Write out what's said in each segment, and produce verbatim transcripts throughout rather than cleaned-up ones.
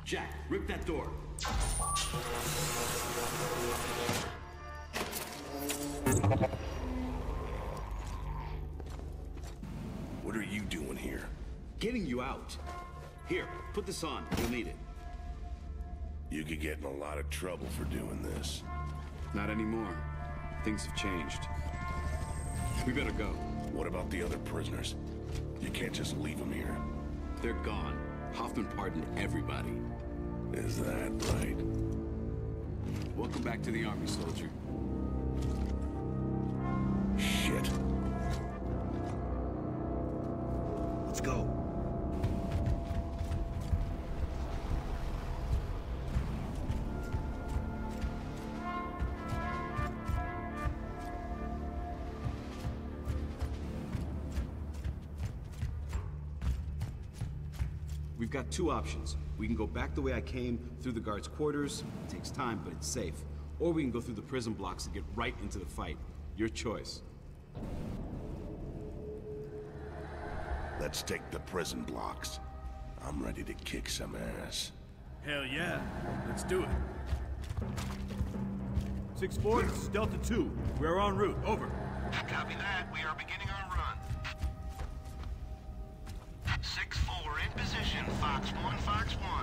Jack, rip that door. What are you doing here? Getting you out. Here, put this on. You'll need it. You could get in a lot of trouble for doing this. Not anymore. Things have changed. We better go. What about the other prisoners? You can't just leave them here. They're gone. Hoffman pardoned everybody. Is that right? Welcome back to the Army, soldier. Shit. Let's go. We've got two options. We can go back the way I came, through the guards' quarters. It takes time, but it's safe. Or we can go through the prison blocks and get right into the fight. Your choice. Let's take the prison blocks. I'm ready to kick some ass. Hell yeah. Let's do it. six four, this is Delta two. We're en route. Over. Copy that. We are beginning our run. six four in position. Fox one, Fox one.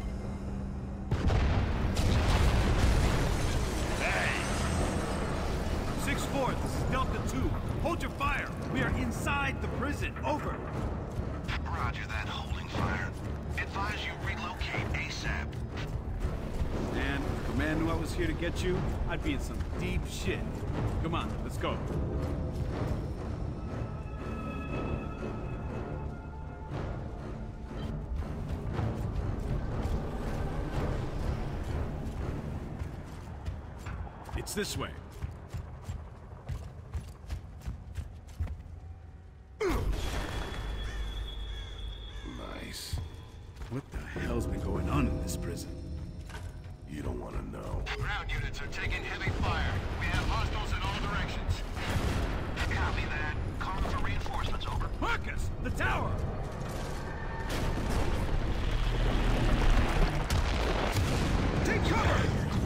Hey! six four, this is Delta two. Hold your fire. We are inside the prison. Over. Roger that. Holding fire. Advise you relocate ASAP. Man, if the man knew I was here to get you, I'd be in some deep shit. Come on, let's go. It's this way. Nice. What the hell's been going on in this prison? You don't want to know. Ground units are taking heavy fire. We have hostiles in all directions. Copy that. Call for reinforcements, over. Marcus! The tower! Take cover!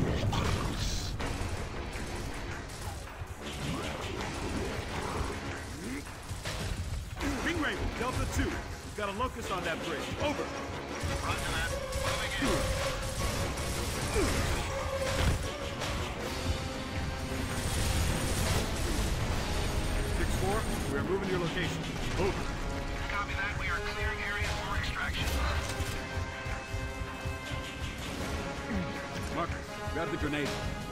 King Raven, Delta two. We've got a locust on that bridge. Over. Roger that. Moving in. six four, we are moving your location. Over. Copy that. We are clearing areas for extraction. Marcus, grab the grenade.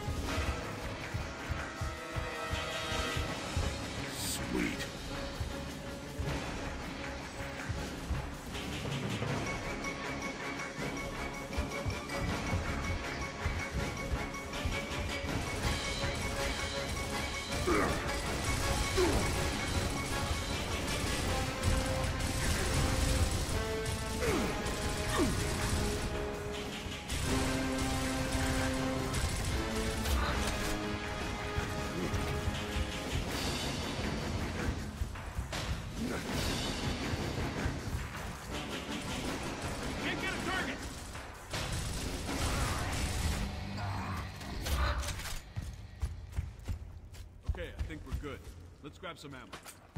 Sweet. Can't get a target! Okay, I think we're good. Let's grab some ammo.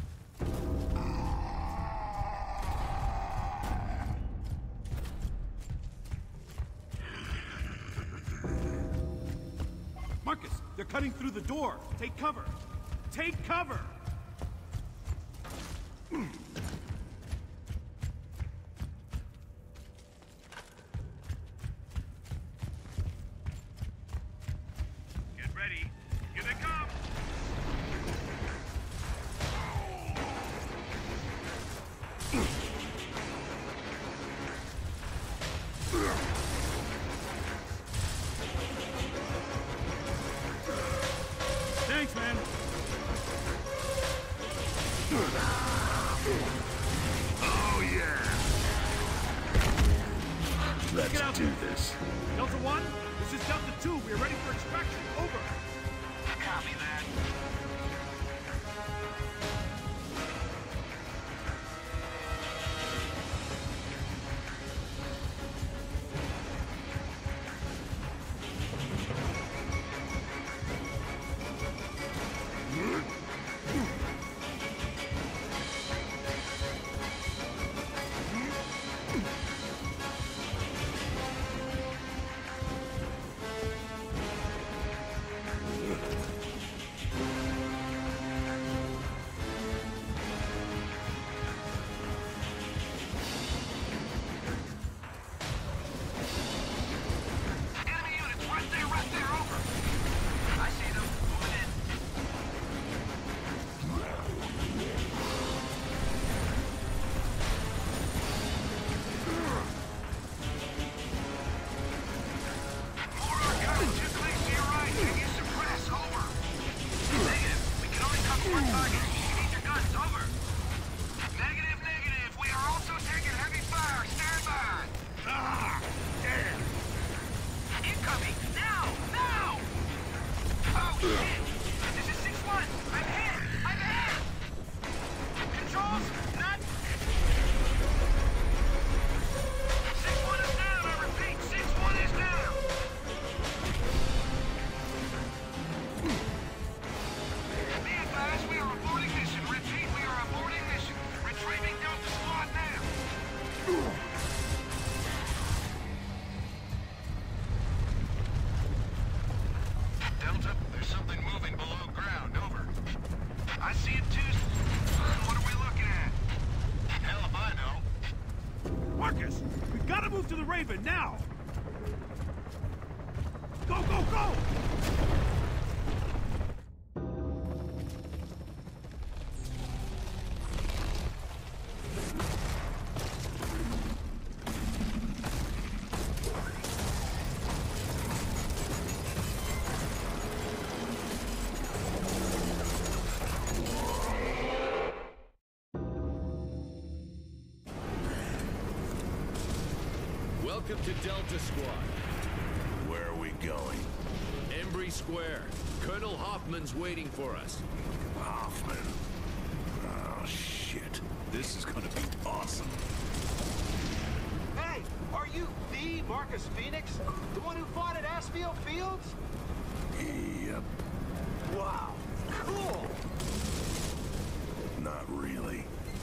Marcus, they're cutting through the door. Take cover. Take cover! Get ready. Here they come! Thanks, man. Oh, yeah. Get out Let's do there. this. Delta one, this is Delta two. We are ready for extraction. Over. Copy that. We're target. You need your guns, over. Negative, negative. We are also taking heavy fire. Stand by. Ah! Damn! Incoming! Now! Now! Oh, shit! This is six one! I'm hit! I'm hit! Controls, not... six one is down, I repeat, six one is down! Be advised, we are aborting mission. Repeat, we are aborting mission. Retrieving Delta Squad now! Delta, there's something moving below ground, over. I see it too. What are we looking at? Hell if I know. Marcus, we gotta move to the Raven now! Go, go, go! Welcome to Delta Squad. Where are we going? Embry Square. Colonel Hoffman's waiting for us. Hoffman. Oh, shit. This is gonna be awesome. Hey, are you the Marcus Fenix? The one who fought at Asfield Fields? Yep. Wow, cool! Not really.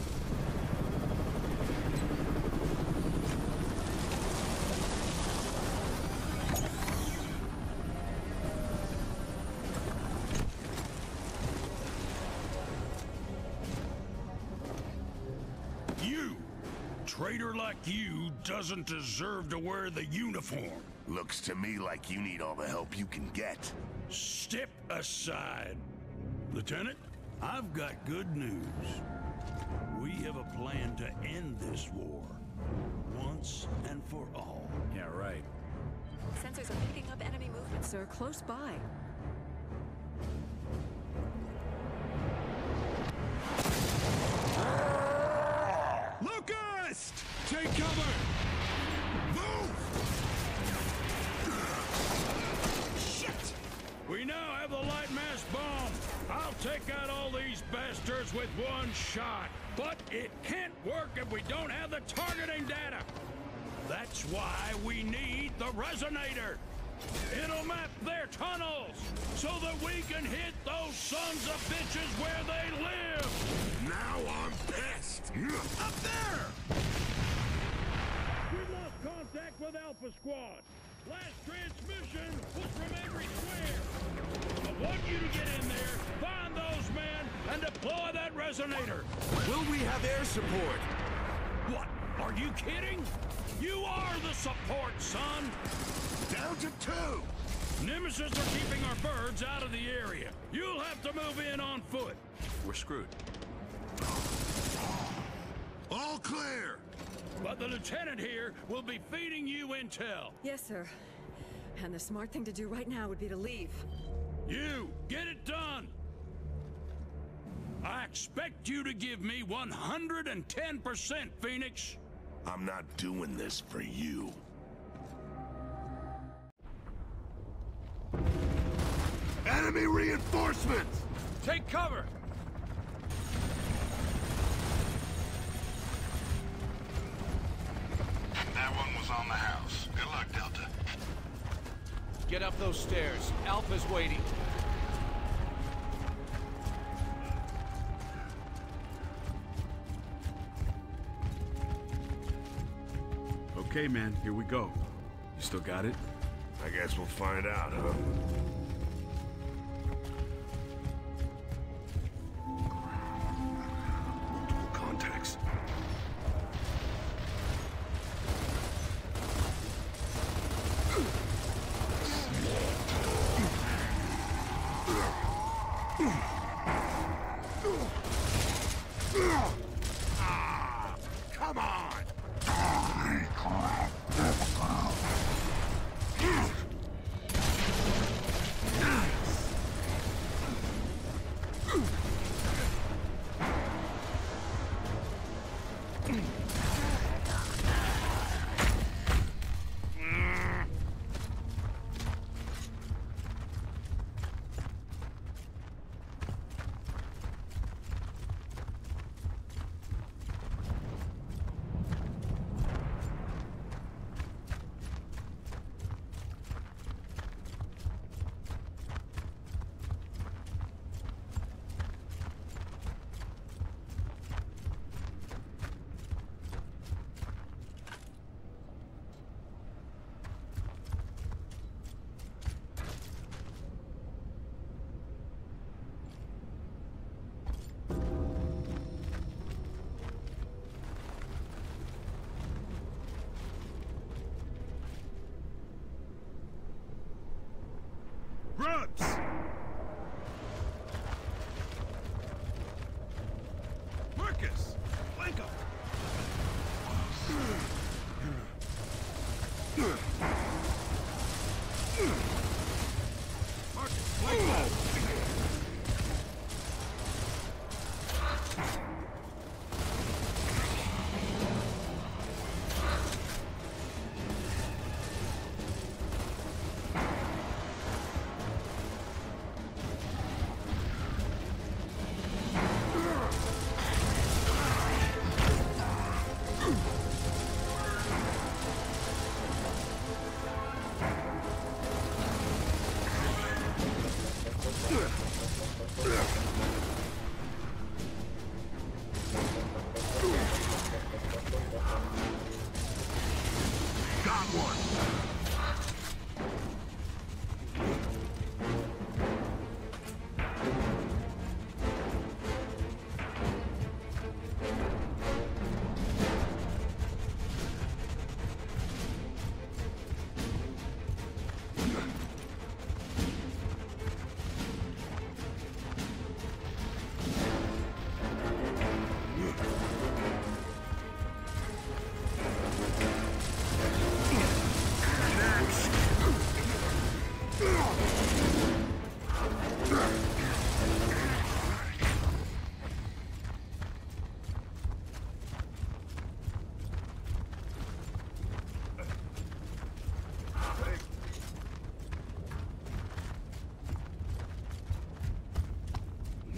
You! Traitor like you doesn't deserve to wear the uniform. Looks to me like you need all the help you can get. Step aside. Lieutenant, I've got good news. We have a plan to end this war. Once and for all. Yeah, right. Sensors are picking up enemy movement, sir, close by. Locust! Take cover! Move! Shit! We now have the light mass bomb. I'll take out all these bastards with one shot. But it can't work if we don't have the targeting data. That's why we need the resonator. It'll map their tunnels so that we can hit those sons of bitches where they live. Now I'm pissed. Up there! We lost contact with Alpha Squad. Last transmission was from Embry Square. I want you to get in there, find those men, and deploy that resonator. Will we have air support? What? Are you kidding? You are the support, son! Down to two! Nemesis are keeping our birds out of the area. You'll have to move in on foot. We're screwed. All clear! But the lieutenant here will be feeding you intel. Yes, sir. And the smart thing to do right now would be to leave. You, get it done! I expect you to give me one hundred ten percent, Phoenix. I'm not doing this for you. Enemy reinforcements! Take cover! That one was on the house. Good luck, Delta. Get up those stairs. Alpha's waiting. Okay, man, here we go. You still got it? I guess we'll find out, huh? Multiple contacts. Ah, come on!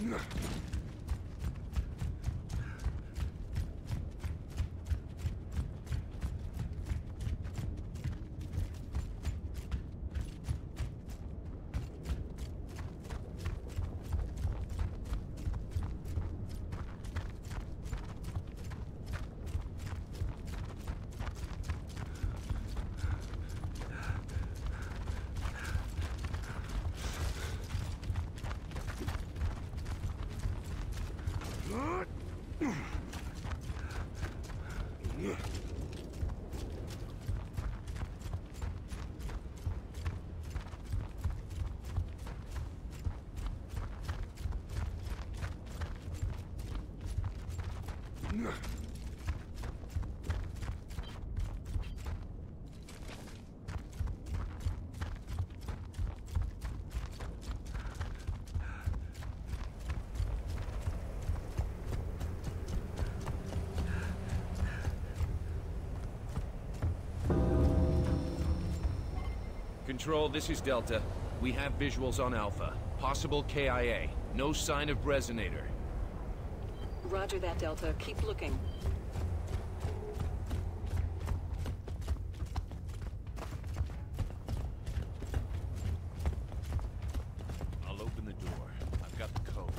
Control, this is Delta. We have visuals on Alpha. Possible K I A. No sign of resonator. Roger that, Delta. Keep looking. I'll open the door. I've got the code.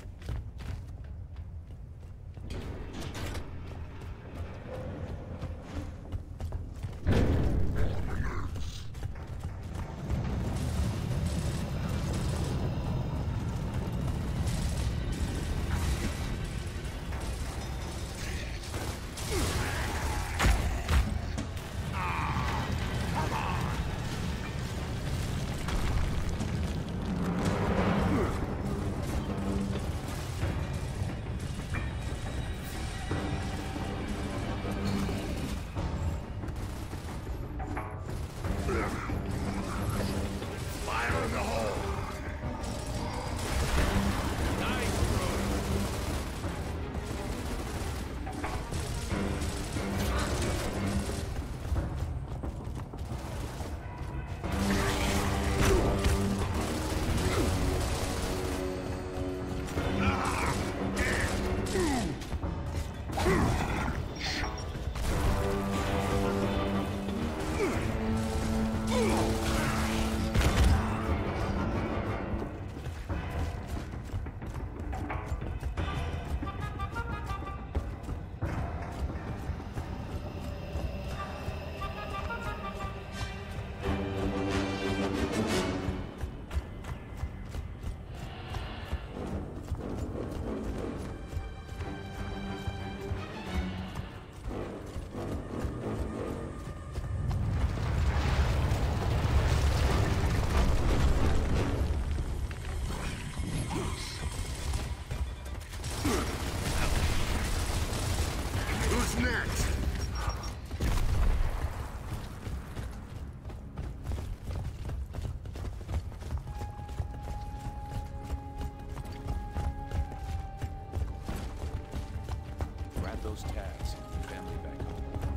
Those tags, family back home.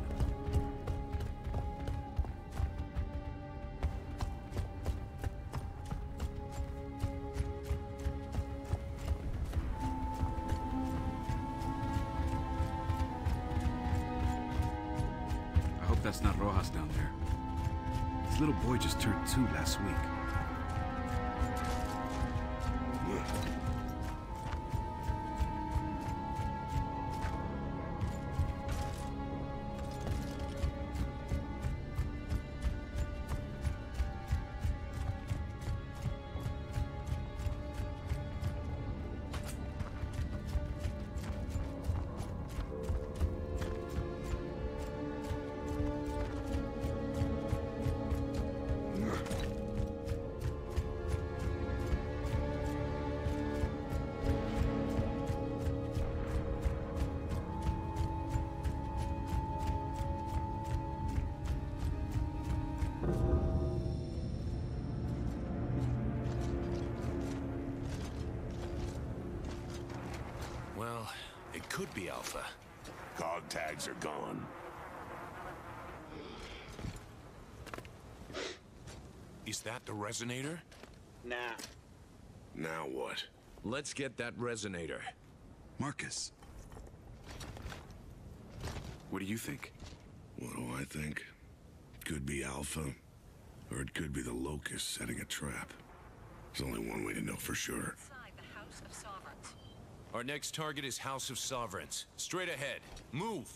I hope that's not Rojas down there. His little boy just turned two last week. Well, it could be Alpha. Cog tags are gone. Is that the resonator? Nah. Now what? Let's get that resonator. Marcus. What do you think? What do I think? Could be Alpha, or it could be the Locust setting a trap. There's only one way to know for sure. Inside the House of Sovereigns. Our next target is House of Sovereigns. Straight ahead. Move!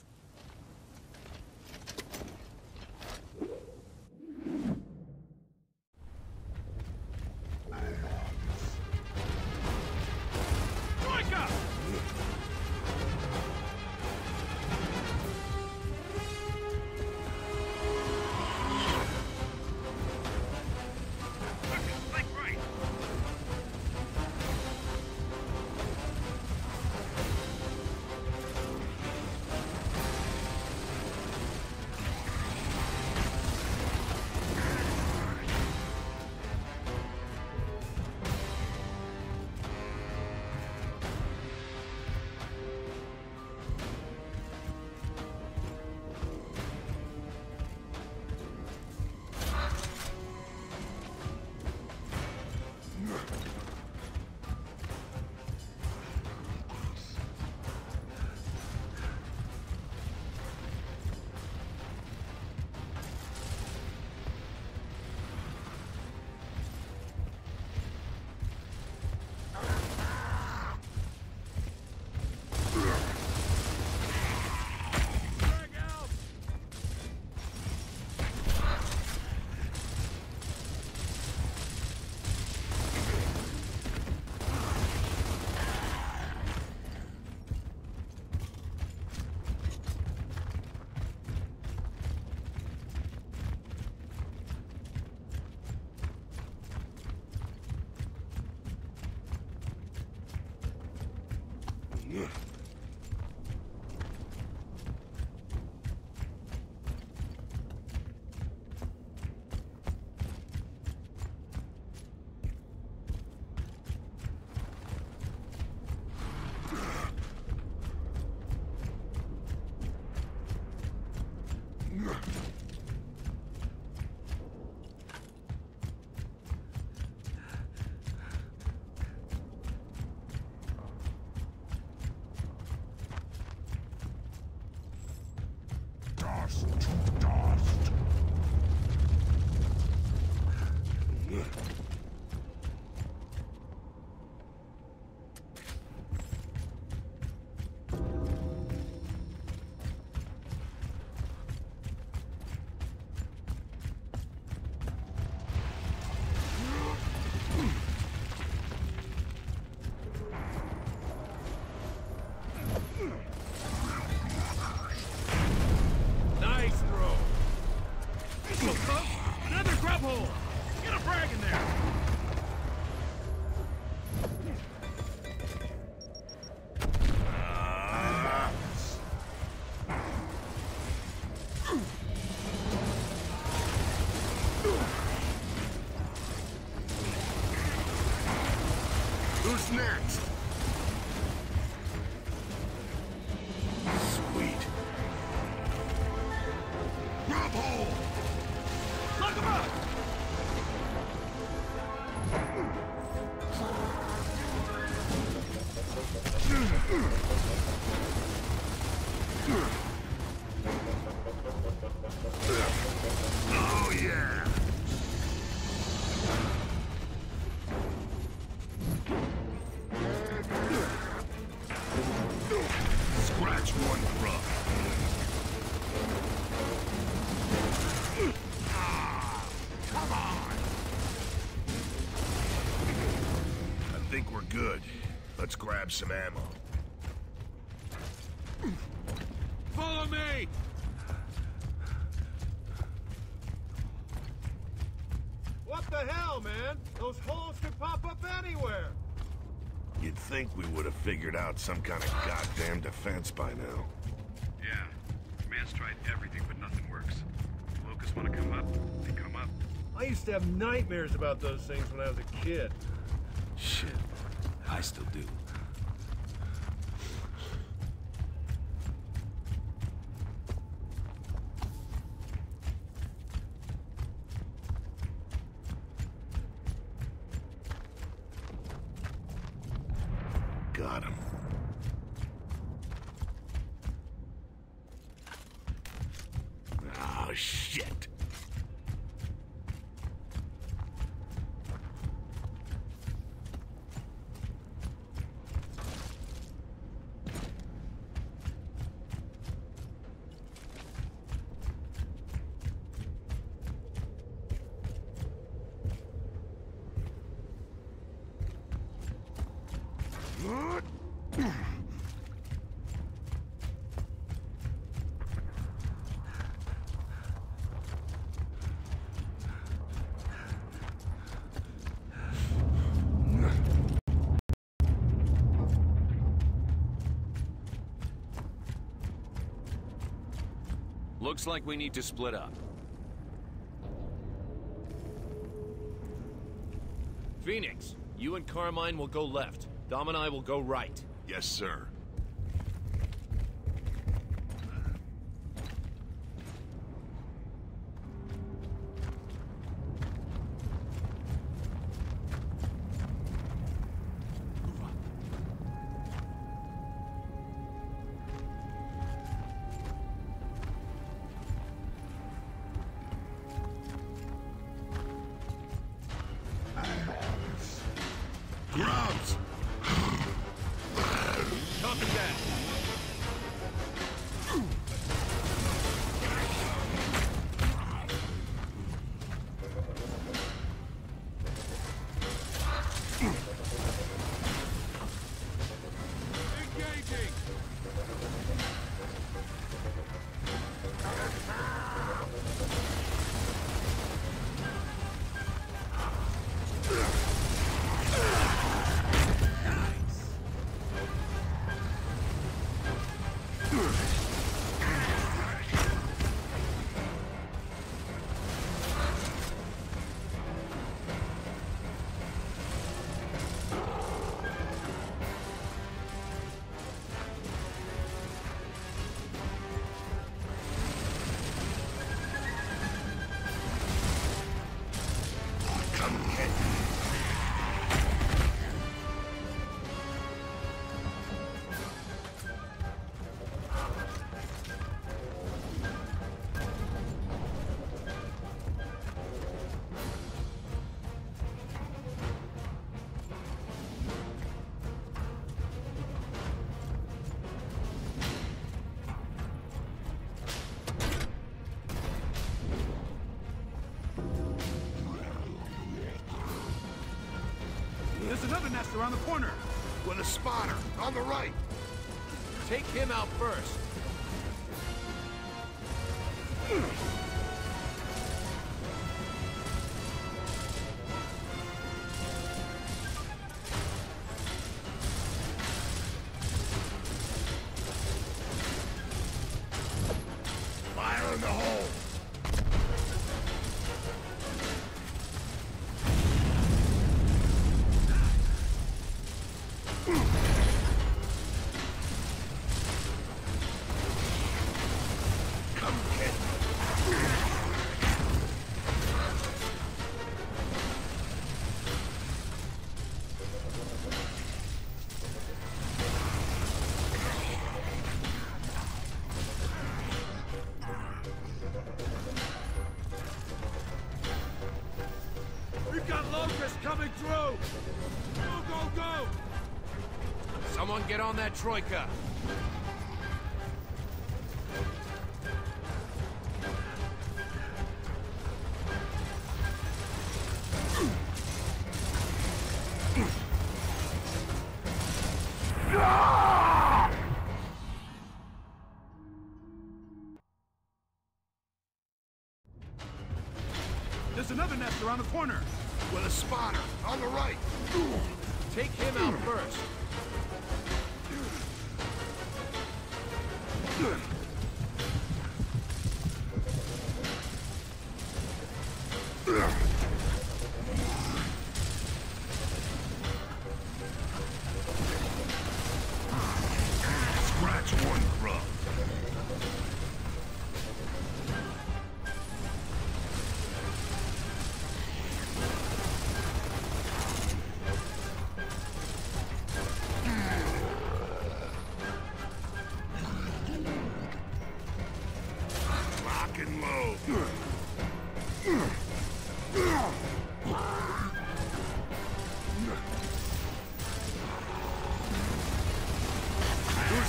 Who's next? Sweet. Grab hole! Lock him up! Oh, yeah! Scratch one grub. Ah, come on! I think we're good. Let's grab some ammo. Follow me! What the hell, man? Those holes could pop up anywhere! You'd think we would have figured out some kind of goddamn defense by now. Yeah. Man's tried everything, but nothing works. Locusts want to come up, they come up. I used to have nightmares about those things when I was a kid. Shit. I still do. got him. Oh, shit. Looks like we need to split up. Phoenix, you and Carmine will go left. Dom and I will go right. Yes, sir. Grubs! Copy that. Engaging! There's another nest around the corner. With a spotter, on the right. Take him out first. Fire in the hole. We've got Locust coming through! Go, go, go! Someone get on that troika. There's another nest around the corner. With a spotter, on the right. Take him out first. Scratch one grub.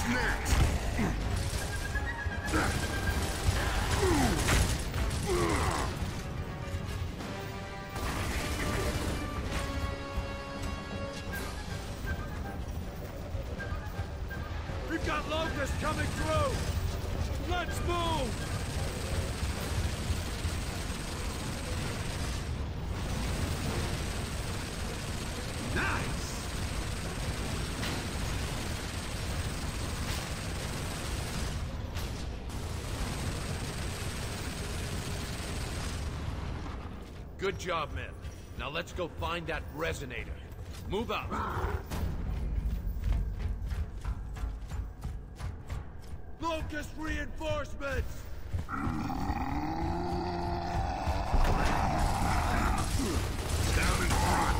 What's next? We've got Locust coming through! Let's move! Nice! Good job, men. Now let's go find that resonator. Move up. Locust reinforcements! Down in front.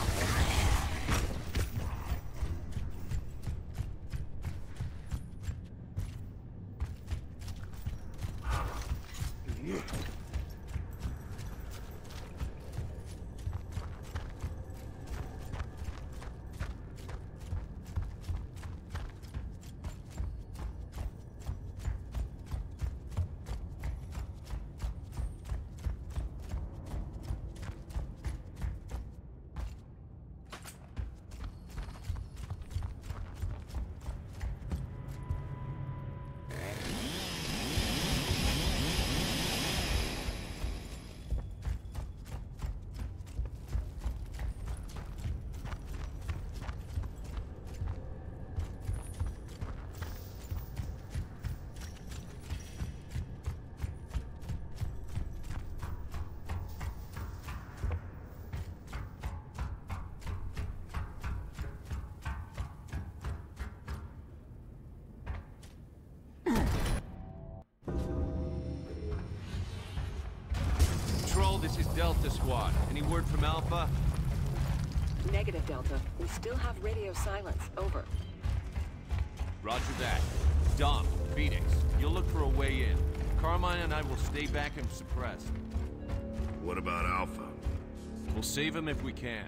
This is Delta Squad. Any word from Alpha? Negative, Delta. We still have radio silence. Over. Roger that. Dom, Phoenix, you'll look for a way in. Carmine and I will stay back and suppress. What about Alpha? We'll save him if we can.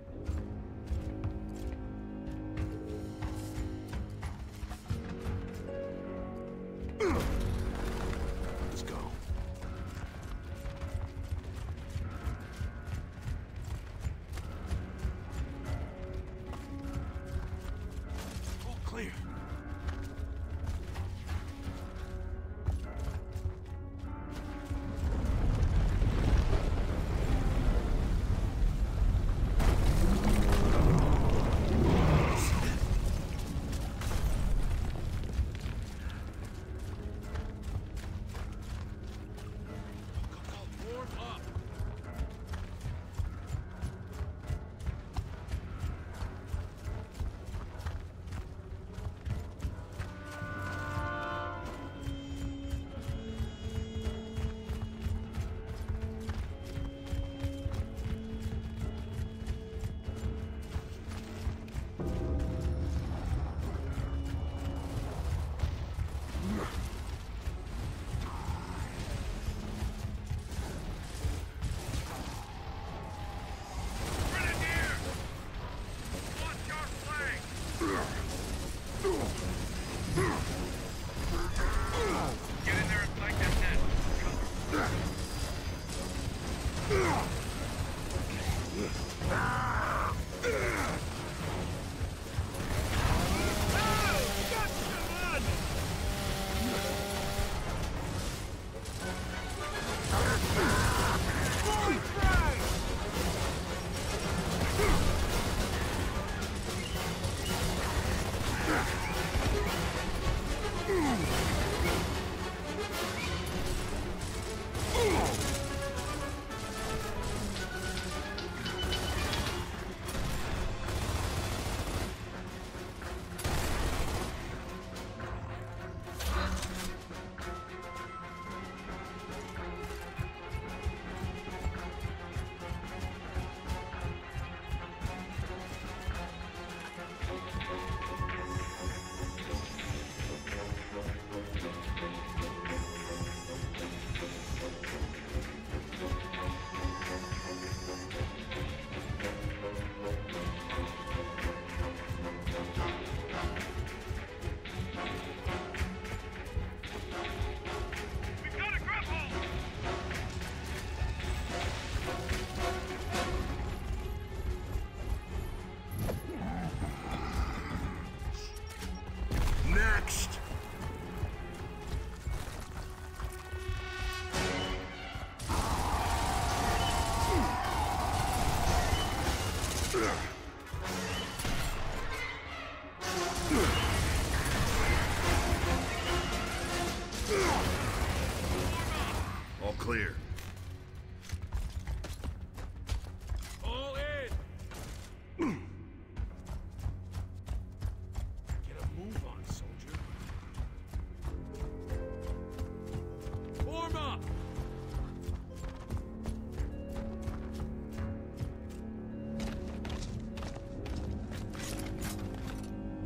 Let's go. All clear.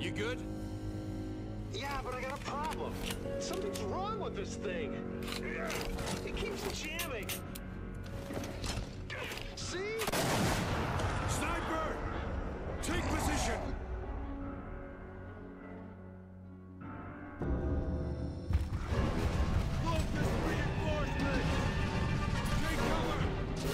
You good? Yeah, but I got a problem. Something's wrong with this thing. It keeps jamming. See? Sniper! Take position! Locust reinforcement! Take cover!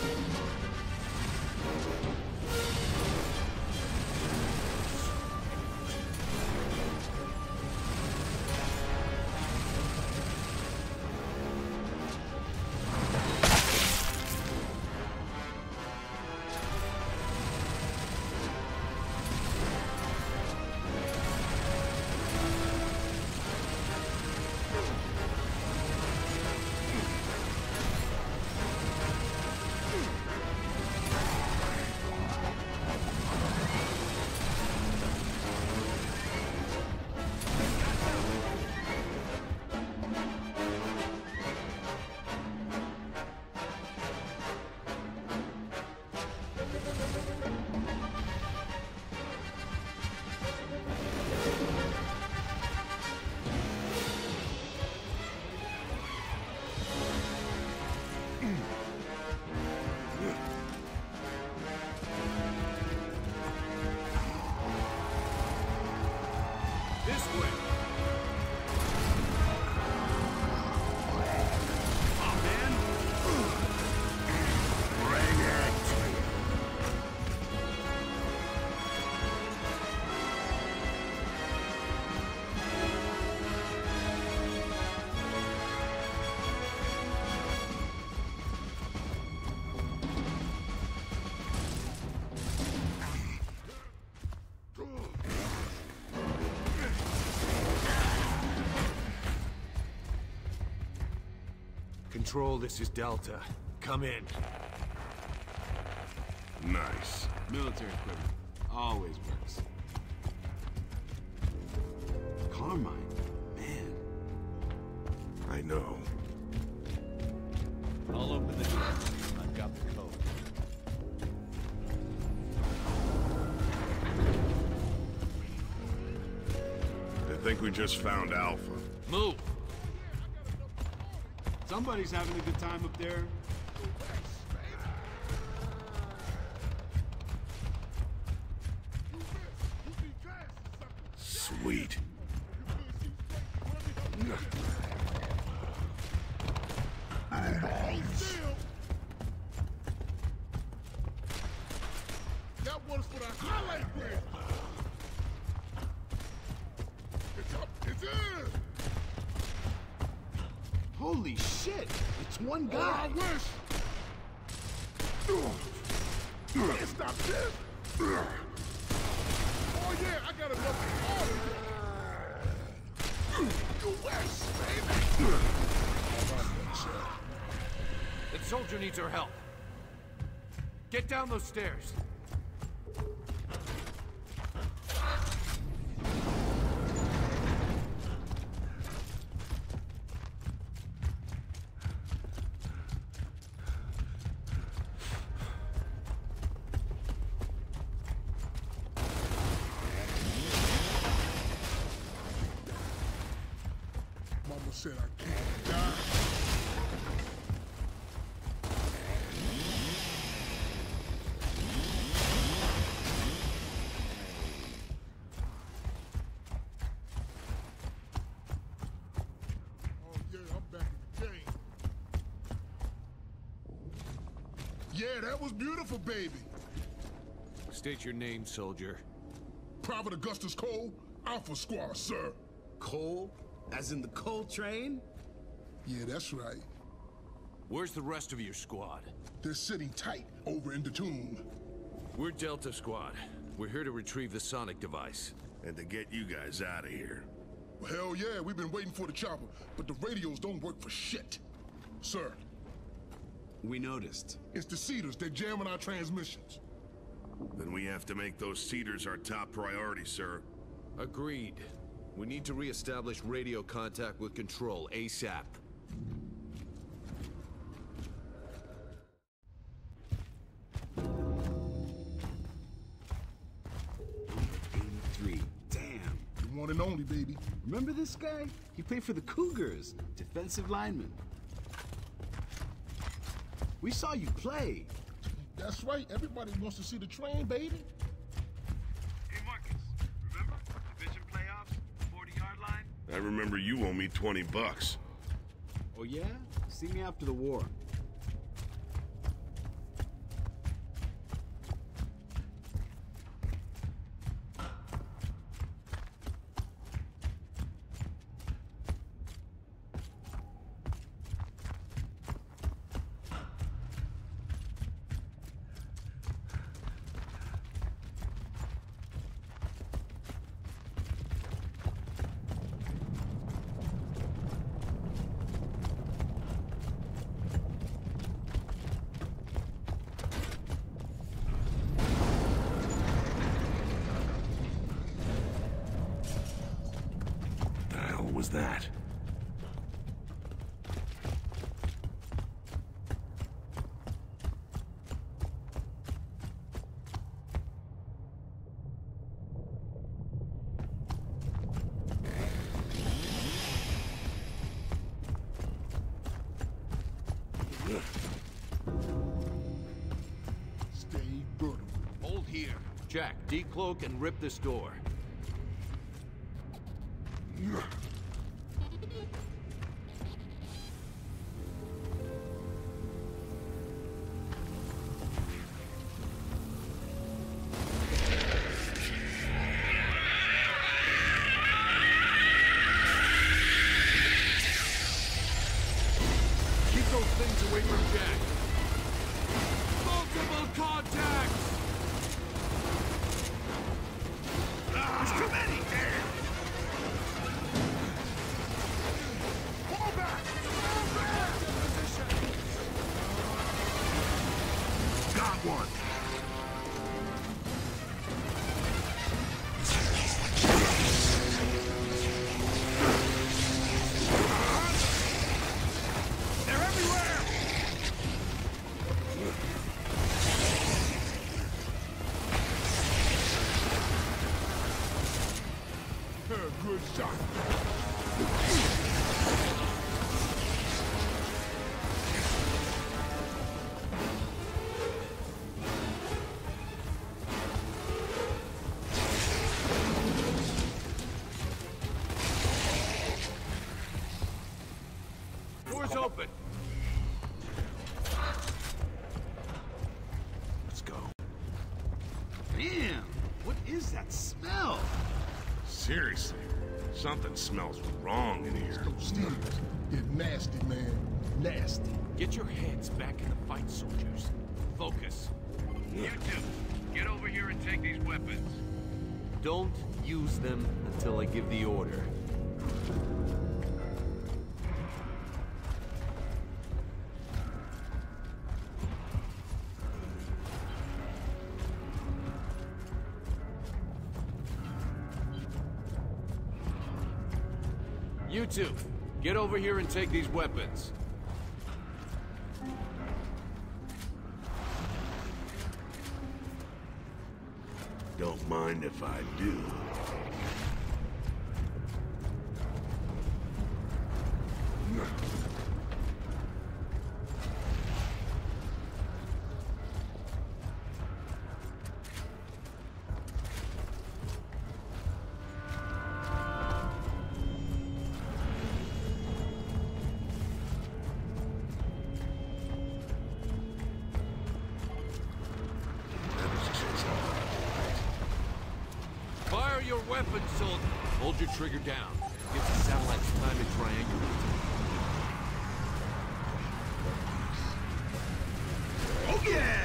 Control, this is Delta. Come in. Nice. Military equipment. Always works. Carmine. Man. I know. I'll open the door. I've got the code. I think we just found Alpha. Move! Somebody's having a good time up there. Sweet. That one's for the highlight reel. It's up, it's in. Holy shit! It's one Oh, guy! I wish! Can't stop this! Oh yeah, I got enough for all of you! You west, baby! That soldier needs our help. Get down those stairs. Said I can't die. Oh yeah, I'm back in the game. Yeah, that was beautiful, baby. State your name, soldier. Private Augustus Cole, Alpha Squad, sir. Cole? As in the coal train? Yeah, that's right. Where's the rest of your squad? They're sitting tight over in the tomb. We're Delta Squad. We're here to retrieve the sonic device. And to get you guys out of here. Well, hell yeah, we've been waiting for the chopper, but the radios don't work for shit. Sir. We noticed. It's the Cedars. They're jamming our transmissions. Then we have to make those Cedars our top priority, sir. Agreed. We need to re-establish radio contact with Control ASAP. eighty-three. Damn. one and only, baby. Remember this guy? He played for the Cougars, defensive lineman. We saw you play. That's right. Everybody wants to see the train, baby. Hey, Marcus, remember? Division playoffs, forty-yard line? I remember you owe me twenty bucks. Oh, yeah? See me after the war. Was that? Stay brutal. Hold here. Jack, decloak and rip this door. Good shot. Door's open. Let's go. Damn! What is that smell? Seriously, something smells wrong in here. Steve, it's nasty, man. Nasty. Get your heads back in the fight, soldiers. Focus. You two, get over here and take these weapons. Don't use them until I give the order. You two, get over here and take these weapons. Don't mind if I do. Your weapons, soldier. Hold your trigger down. Gives the satellites time to triangulate. Oh yeah!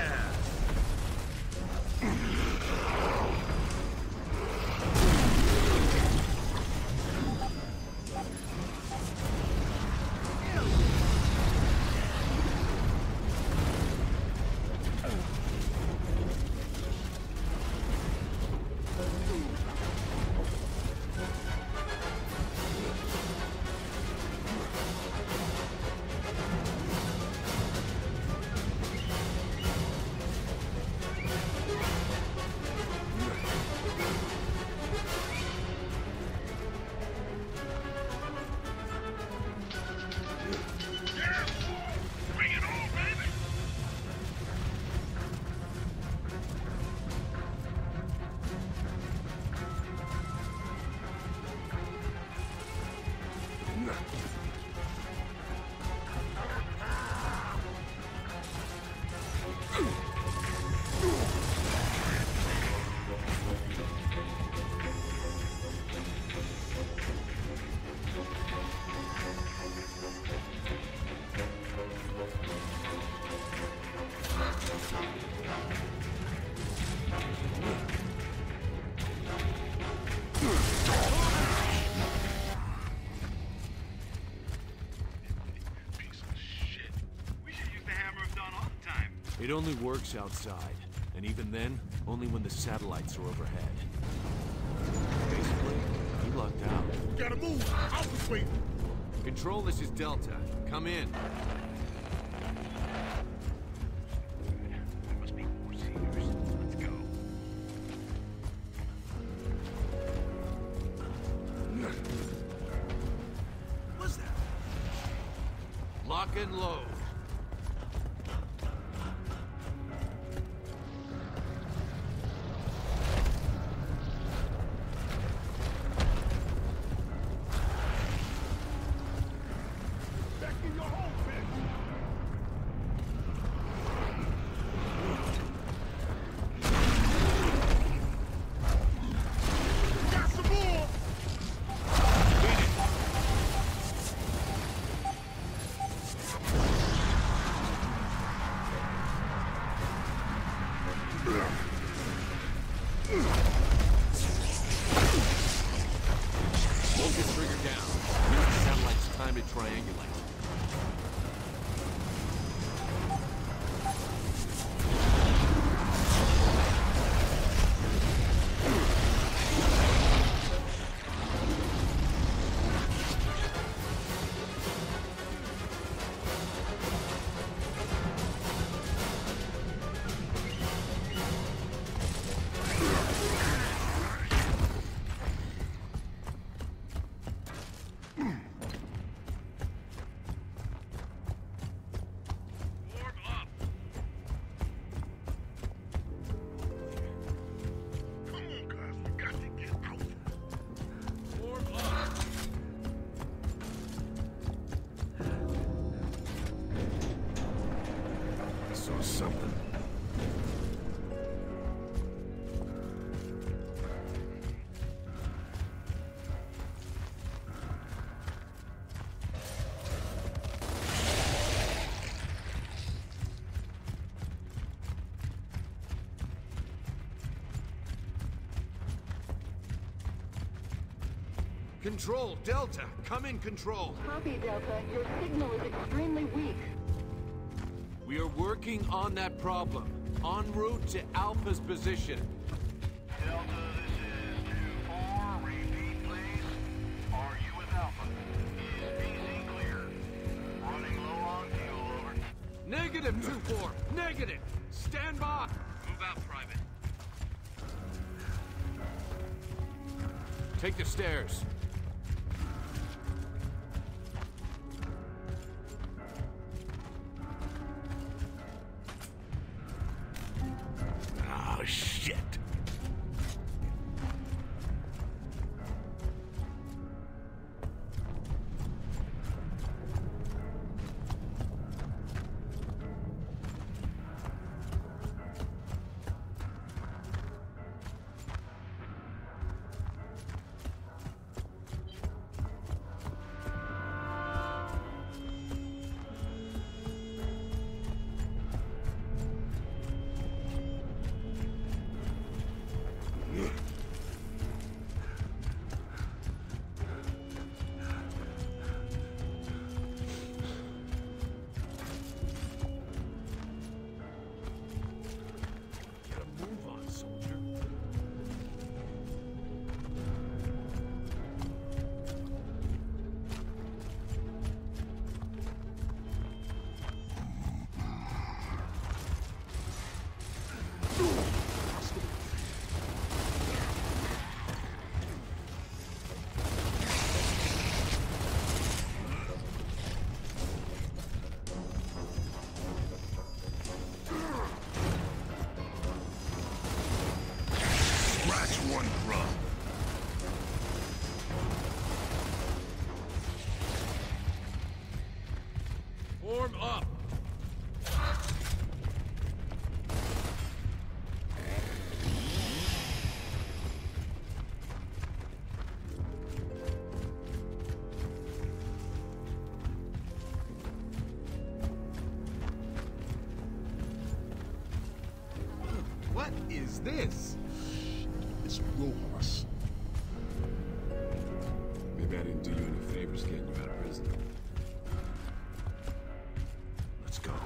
It only works outside, and even then, only when the satellites are overhead. Basically, he lucked out. We gotta move! Alpha's waiting! Control, this is Delta. Come in. There must be more seekers. Let's go. What's that? Lock and load. Something. Control, Delta, come in, Control. Copy, Delta. Your signal is extremely weak. We are working on that problem. En route to Alpha's position. Delta, this is two four. Repeat, please. Are you with Alpha? Is B Z clear? Running low on fuel, over. Negative, two four. Negative. Stand by. Move out, Private. Take the stairs. Oh, shit. One grub. Form up. What is this? It's Rojas. didn't do you any favors getting you out of prison. Let's go.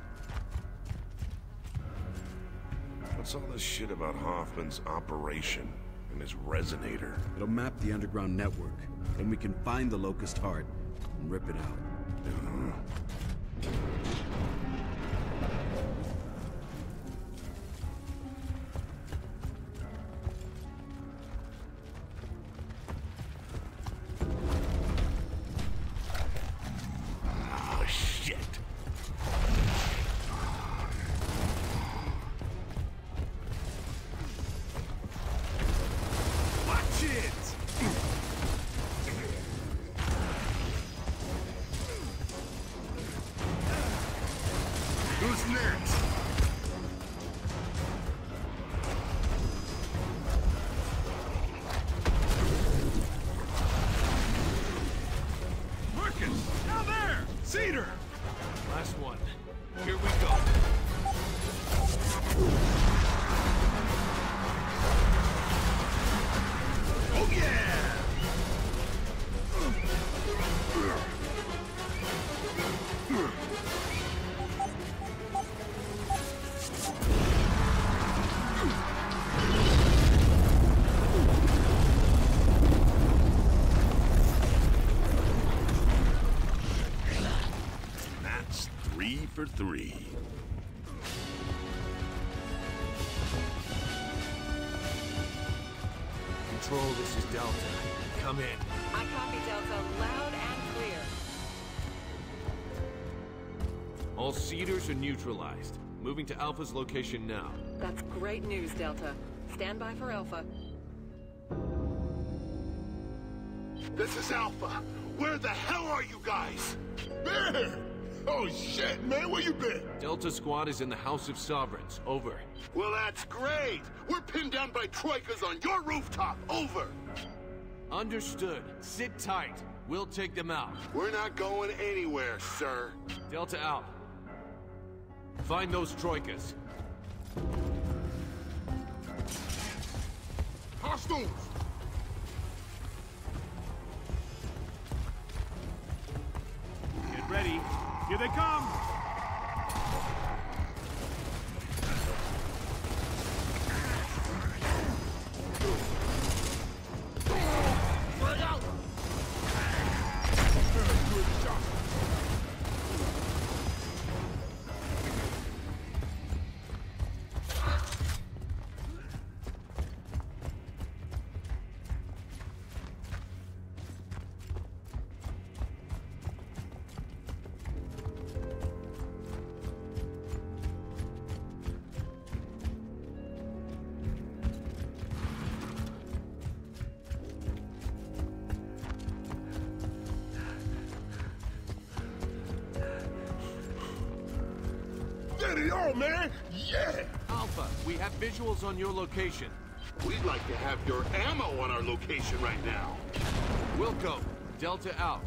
What's all this shit about Hoffman's operation and his resonator? It'll map the underground network. Then we can find the Locust Horde and rip it out. Uh-huh. For three. Control, this is Delta. Come in. I copy Delta loud and clear. All Cedars are neutralized. Moving to Alpha's location now. That's great news, Delta. Stand by for Alpha. This is Alpha. Where the hell are you guys? There! Oh shit, man, where you been? Delta Squad is in the House of Sovereigns. Over. Well, that's great. We're pinned down by troikas on your rooftop. Over. Understood. Sit tight. We'll take them out. We're not going anywhere, sir. Delta out. Find those troikas. Hostiles! Get ready. Here they come! Frag out! Good shot. Oh, man! Yeah! Alpha, we have visuals on your location. We'd like to have your ammo on our location right now. Wilco, Delta out.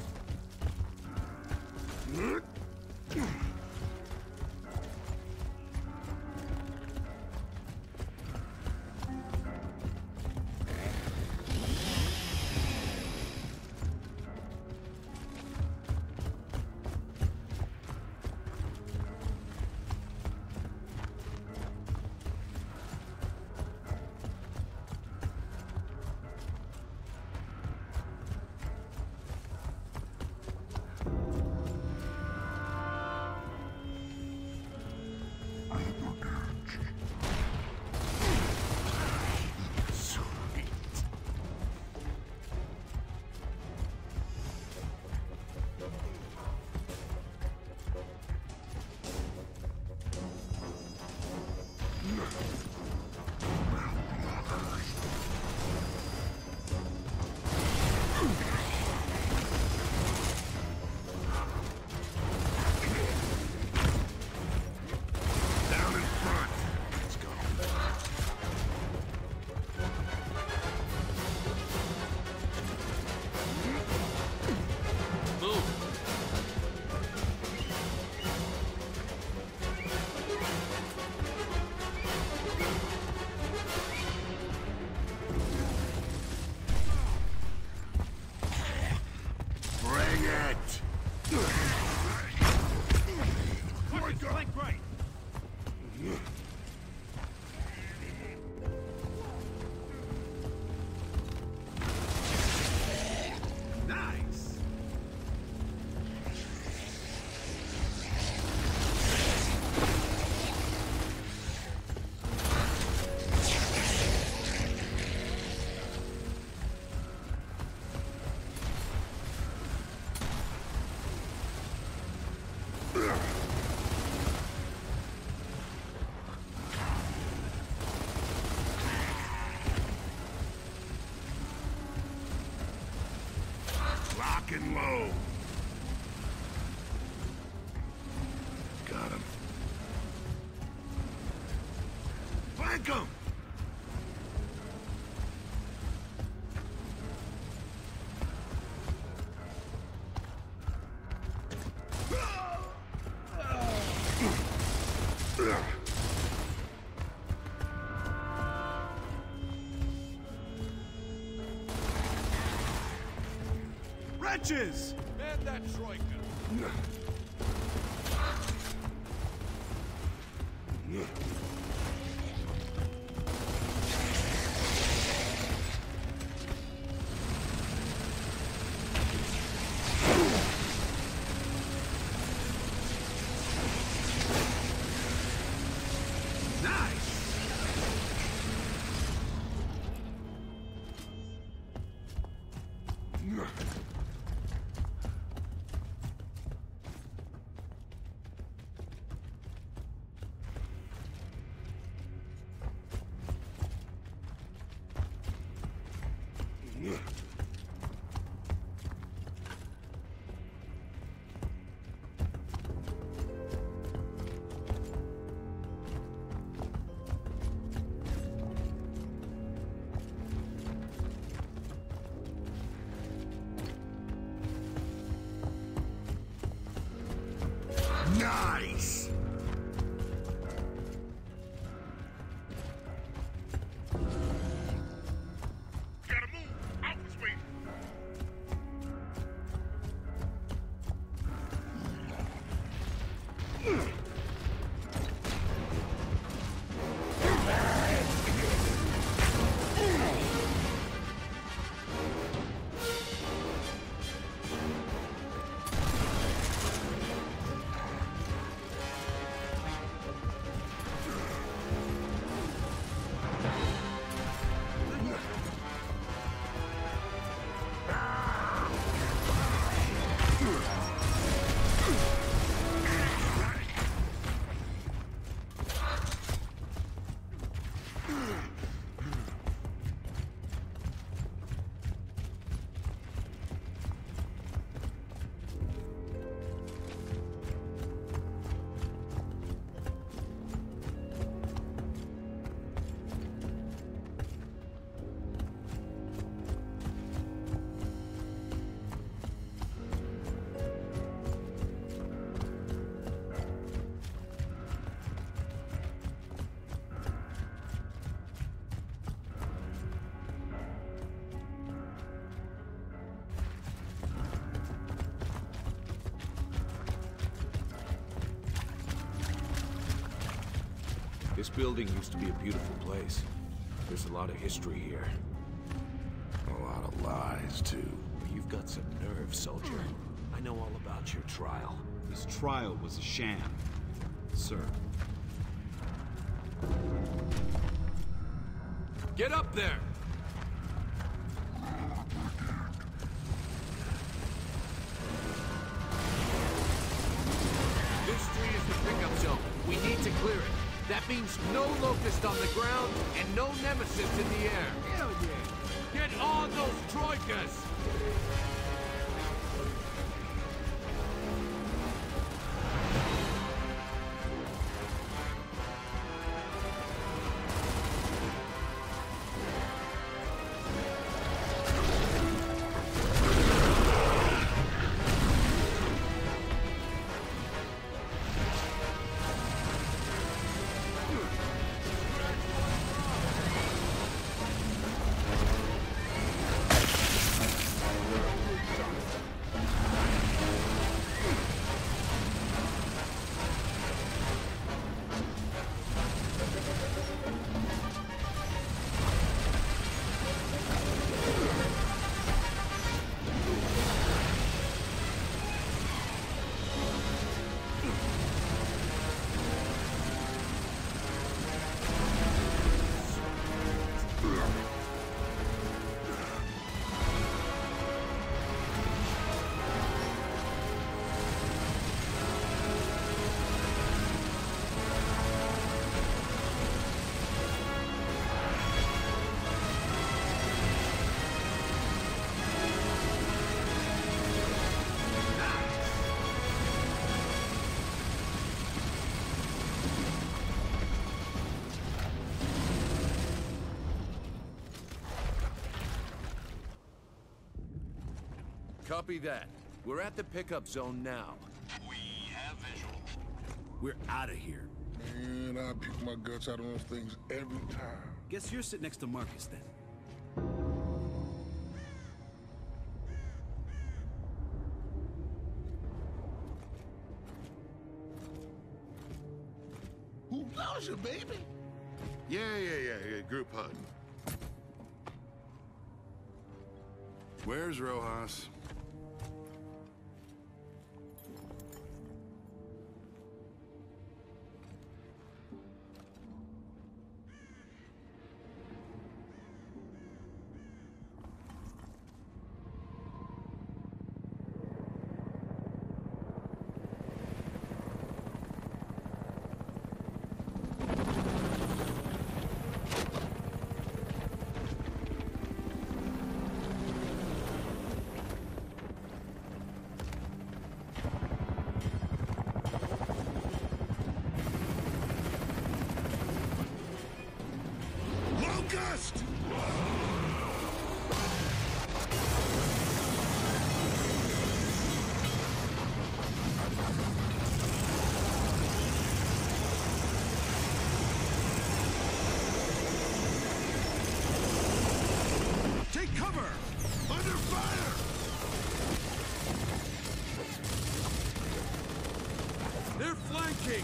Shit! Marcus, flank right. Nice. Lock and low. Got him. Flank him! Wretches! Man that troika! Nice! Gotta move! Alpha's waiting! This building used to be a beautiful place. There's a lot of history here. A lot of lies, too. You've got some nerve, soldier. I know all about your trial. This trial was a sham, sir. Get up there! This tree is the pickup zone. We need to clear it. That means no Locust on the ground and no Nemesis in the air. Hell yeah! Get on those troikas! Copy that. We're at the pickup zone now. We have visual. We're out of here. Man, I pick my guts out on those things every time. Guess you're sitting next to Marcus then. Who loves you, baby? Yeah, yeah, yeah, yeah, group hug. Where's Rojas? Locust! Take cover! Under fire! They're flanking!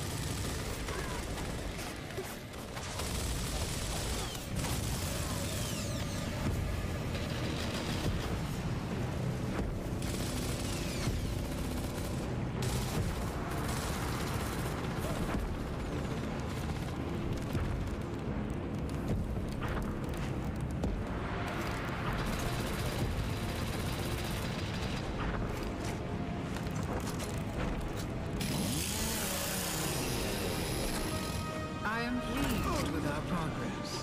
I am pleased with our progress.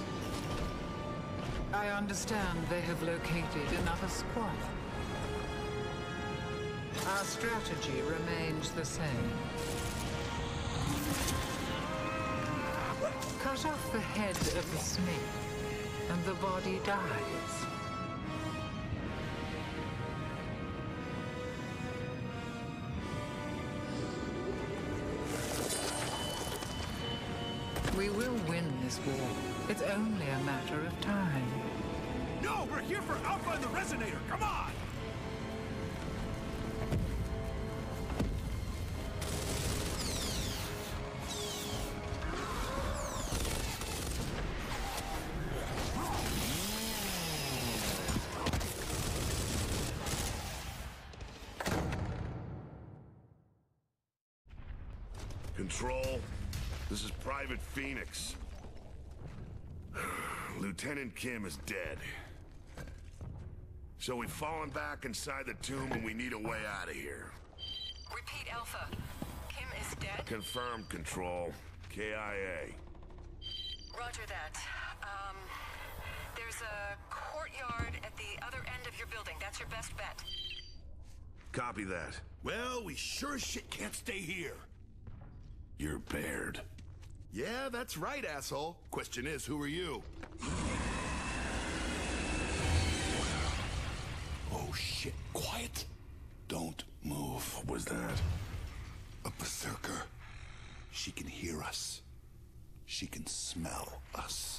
I understand they have located another squad. Our strategy remains the same. Cut off the head of the snake, and the body dies. We will win this war. It's only a matter of time. No, we're here for Alpha and the Resonator! Come on! Control, this is Private Fenix. Lieutenant Kim is dead. So we've fallen back inside the tomb and we need a way out of here. Repeat, Alpha. Kim is dead? Confirmed, Control. K I A. Roger that. Um, there's a courtyard at the other end of your building. That's your best bet. Copy that. Well, we sure as shit can't stay here. You're Baird. Yeah, that's right, asshole. Question is, who are you? Oh shit, quiet. Don't move. What was that? A berserker. She can hear us. She can smell us.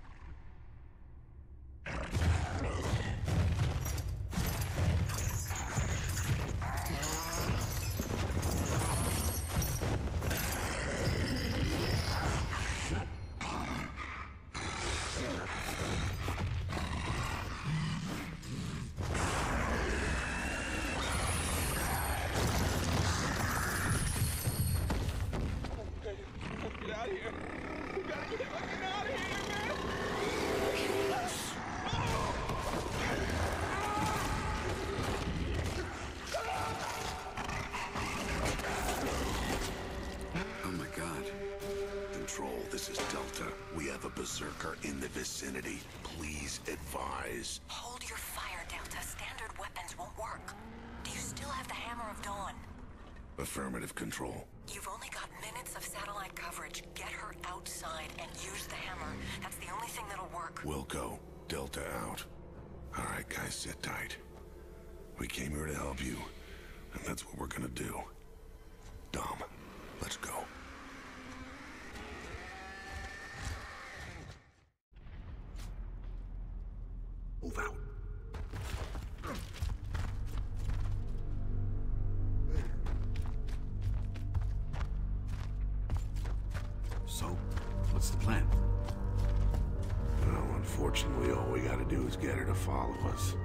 Berserker in the vicinity. Please advise. Hold your fire, Delta. Standard weapons won't work. Do you still have the Hammer of Dawn? Affirmative, Control. You've only got minutes of satellite coverage. Get her outside and use the hammer. That's the only thing that'll work. Wilco, Delta out. All right, guys, sit tight. We came here to help you, and that's what we're gonna do. Dom, let's go. Move out. So, what's the plan? Well, unfortunately, all we gotta do is get her to follow us.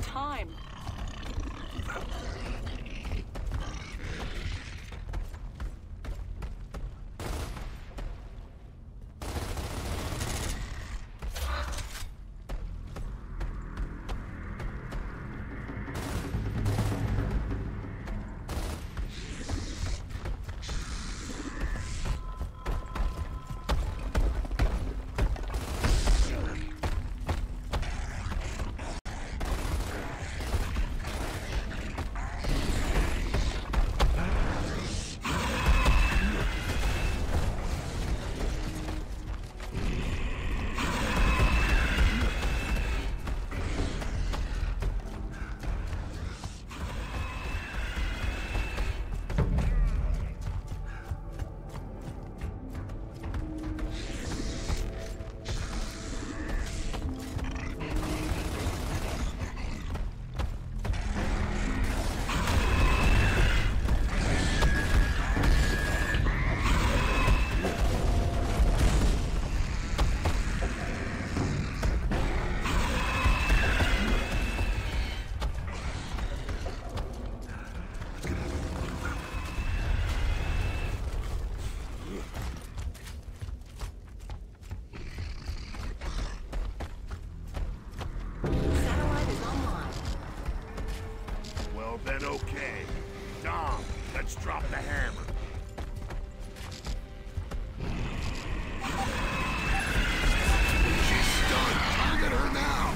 time. Then okay. Dom, let's drop the hammer. She's stunned. Target her now.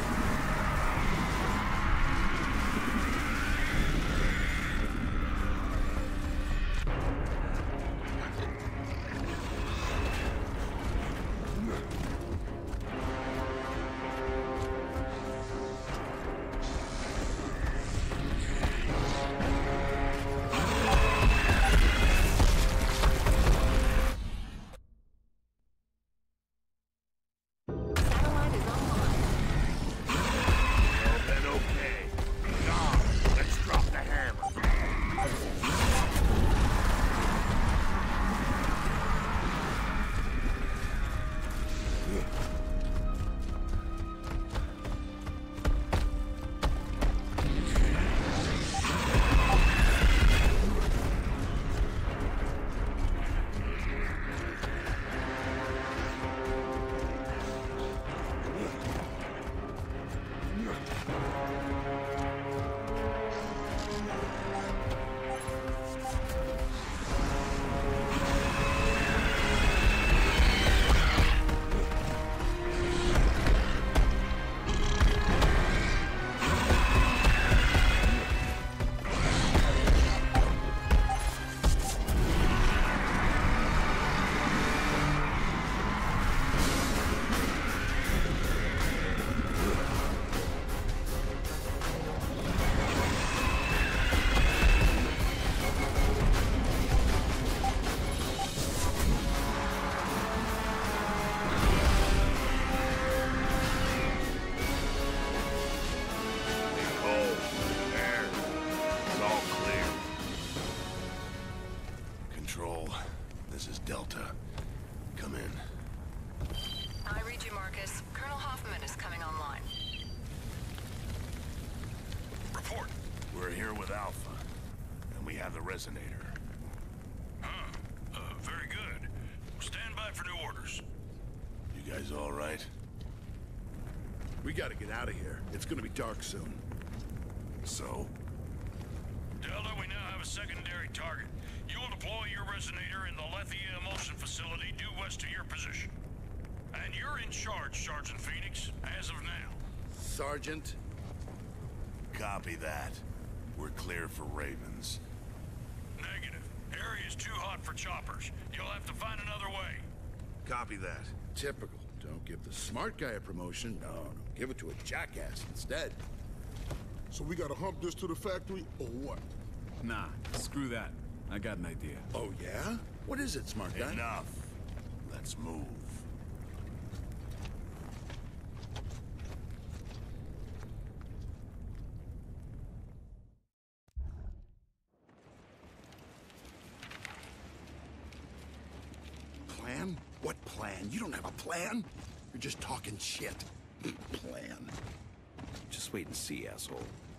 Resonator. Huh. Uh, very good. Stand by for new orders. You guys all right? We gotta get out of here. It's gonna be dark soon. So? Delta, we now have a secondary target. You will deploy your resonator in the Lethia Emulsion Facility due west of your position. And you're in charge, Sergeant Fenix, as of now. Sergeant? Copy that. We're clear for Ravens. Negative. Area's too hot for choppers. You'll have to find another way. Copy that. Typical. Don't give the smart guy a promotion. No, no. Give it to a jackass instead. So we gotta hump this to the factory, or what? Nah, screw that. I got an idea. Oh, yeah? What is it, smart guy? Enough. Let's move. Plan? What plan? You don't have a plan. You're just talking shit. Plan. Just Just wait and see, asshole.